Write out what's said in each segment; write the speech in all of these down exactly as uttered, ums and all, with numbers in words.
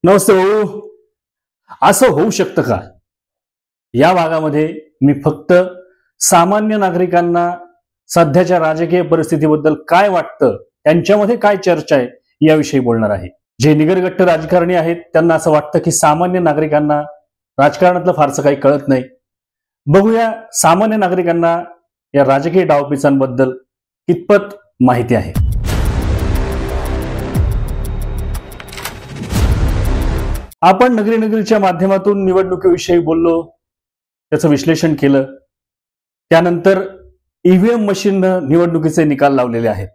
नमस्ते भाऊ. असं होऊ शकतं का? या भागामध्ये मी फक्त सामान्य नागरिकांना सध्याच्या राजकीय परिस्थितीबद्दल काय वाटतं, त्यांच्यामध्ये काय चर्चा आहे याविषयी बोलणार आहे. जे निगरगट्ट राजकारणी आहेत त्यांना असं वाटतं की सामान्य नागरिकांना राजकारणातलं फारसं काही कळत नाही. बघूया सामान्य नागरिकांना या राजकीय डावपेचांबद्दल कितपत माहिती आहे. आपण नगरी नगरीच्या माध्यमातून निवडणुकीविषयी बोललो, त्याचं विश्लेषण केलं. त्यानंतर ईव्हीएम मशीननं निवडणुकीचे निकाल लावलेले आहेत.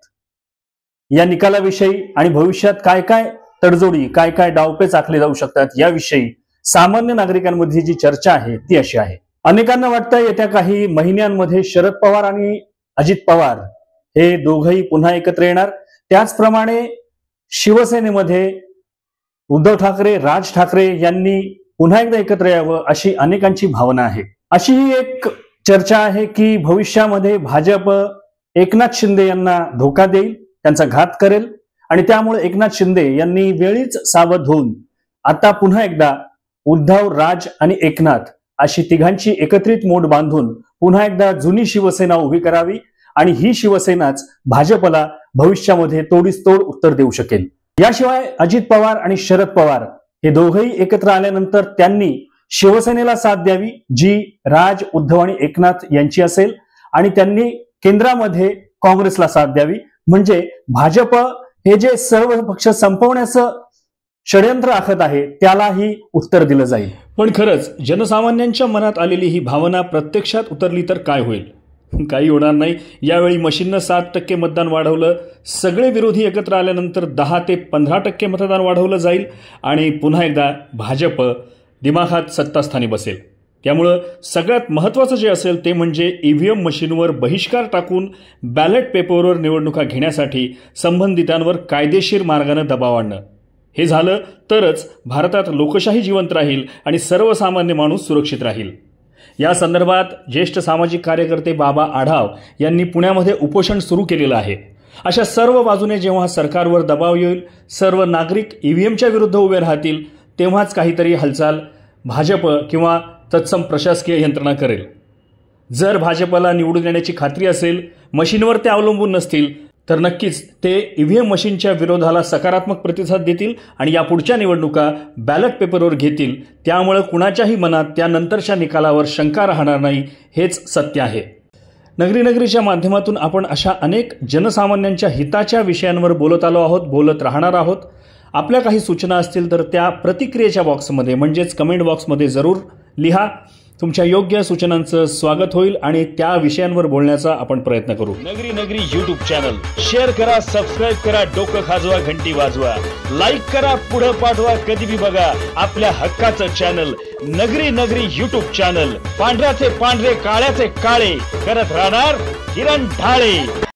या निकालाविषयी आणि भविष्यात काय काय तडजोडी, काय काय डावपेच आखले जाऊ शकतात याविषयी सामान्य नागरिकांमध्ये जी चर्चा आहे ती अशी आहे. अनेकांना वाटतं येत्या काही महिन्यांमध्ये शरद पवार आणि अजित पवार हे दोघंही पुन्हा एकत्र येणार. त्याचप्रमाणे शिवसेनेमध्ये उद्धव ठाकरे, राज ठाकरे यांनी पुन्हा एकदा एकत्र यावं अशी अनेकांची भावना आहे. अशी ही एक चर्चा आहे की भविष्यामध्ये भाजप एकनाथ शिंदे यांना धोका देईल, त्यांचा घात करेल आणि त्यामुळे एकनाथ शिंदे यांनी वेळीच सावध होऊन आता पुन्हा एकदा उद्धव, राज आणि एकनाथ अशी तिघांची एकत्रित मोड बांधून पुन्हा एकदा जुनी शिवसेना उभी करावी आणि ही शिवसेनाच भाजपला भविष्यामध्ये तोडीस तोड उत्तर देऊ शकेल. याशिवाय अजित पवार आणि शरद पवार हे दोघेही एकत्र आल्यानंतर त्यांनी शिवसेनेला साथ द्यावी जी राज, उद्धव आणि एकनाथ यांची असेल आणि त्यांनी केंद्रामध्ये काँग्रेसला साथ द्यावी. म्हणजे भाजप हे जे सर्व पक्ष संपवण्याचं षडयंत्र आखत आहे त्यालाही उत्तर दिलं जाईल. पण खरंच जनसामान्यांच्या मनात आलेली ही भावना प्रत्यक्षात उतरली तर काय होईल? काही होणार नाही. यावेळी मशीननं सात टक्के मतदान वाढवलं, सगळे विरोधी एकत्र आल्यानंतर दहा ते पंधरा टक्के मतदान वाढवलं जाईल आणि पुन्हा एकदा भाजप दिमाखात सत्तास्थानी बसेल. त्यामुळं सगळ्यात महत्त्वाचं जे असेल ते म्हणजे ईव्हीएम मशीनवर बहिष्कार टाकून बॅलेट पेपरवर निवडणुका घेण्यासाठी संबंधितांवर कायदेशीर मार्गाने दबाव आणणं. हे झालं तरच भारतात लोकशाही जिवंत राहील आणि सर्वसामान्य माणूस सुरक्षित राहील. या संदर्भात ज्येष्ठ सामाजिक कार्यकर्ते बाबा आढाव यांनी पुण्यामध्ये उपोषण सुरू केलेलं आहे. अशा सर्व बाजूने जेव्हा सरकारवर दबाव येईल, सर्व नागरिक ईव्हीएमच्या विरुद्ध उभे राहतील, तेव्हाच काहीतरी हालचाल भाजप किंवा तत्सम प्रशासकीय यंत्रणा करेल. जर भाजपला निवडून येण्याची खात्री असेल, मशीनवर ते अवलंबून नसतील, तर नक्कीच ते ईव्हीएम मशीनच्या विरोधाला सकारात्मक प्रतिसाद देतील आणि या पुढच्या निवडणुका बॅलेट पेपरवर घेतील. त्यामुळे कुणाच्याही मनात त्यानंतरच्या निकालावर शंका राहणार नाही, हेच सत्य आहे. नगरी नगरीच्या माध्यमातून आपण अशा अनेक जनसामान्यांच्या हिताच्या विषयांवर बोलत आलो आहोत, बोलत राहणार आहोत. आपल्या काही सूचना असतील तर त्या प्रतिक्रियेच्या बॉक्समध्ये म्हणजेच कमेंट बॉक्समध्ये जरूर लिहा. तुमच्या योग्य सूचनांचं स्वागत होईल आणि त्या विषयांवर बोलण्याचा आपण प्रयत्न करू. नगरी नगरी यूट्यूब चॅनल शेअर करा, सबस्क्राईब करा, डोकं खाजवा, घंटी वाजवा, लाईक करा, पुढे पाठवा, कधी भी बघा आपल्या हक्काचं चॅनल नगरी नगरी यूट्यूब चॅनल. पांढऱ्याचे पांढरे, काळ्याचे काळे करत राहणार किरण ढाळे.